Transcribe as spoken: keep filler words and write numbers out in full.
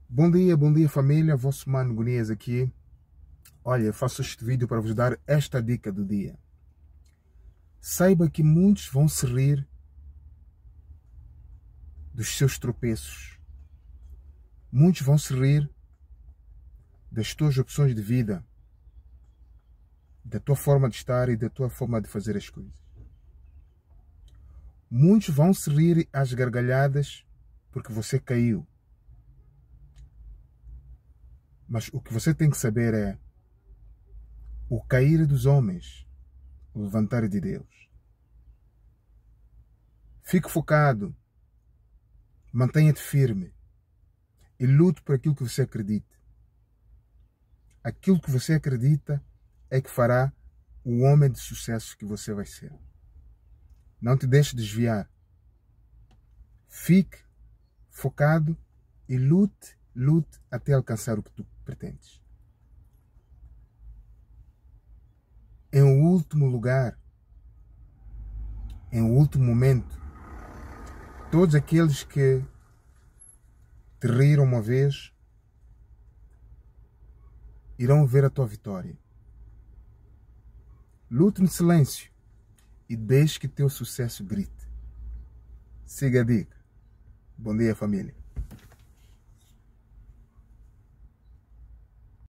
Bom dia, bom dia família, vosso mano Gonias aqui. Olha, eu faço este vídeo para vos dar esta dica do dia. Saiba que muitos vão se rir dos seus tropeços. Muitos vão se rir das tuas opções de vida, da tua forma de estar e da tua forma de fazer as coisas. Muitos vão se rir às gargalhadas porque você caiu. Mas o que você tem que saber é o cair dos homens, o levantar de Deus. Fique focado, mantenha-te firme e lute por aquilo que você acredita. Aquilo que você acredita é que fará o homem de sucesso que você vai ser. Não te deixe desviar. Fique focado e lute, lute até alcançar o que tu pretendes. Em último lugar, em último momento, todos aqueles que te riram uma vez irão ver a tua vitória. Lute no silêncio e deixe que teu sucesso grite. Siga a dica. Bom dia, família.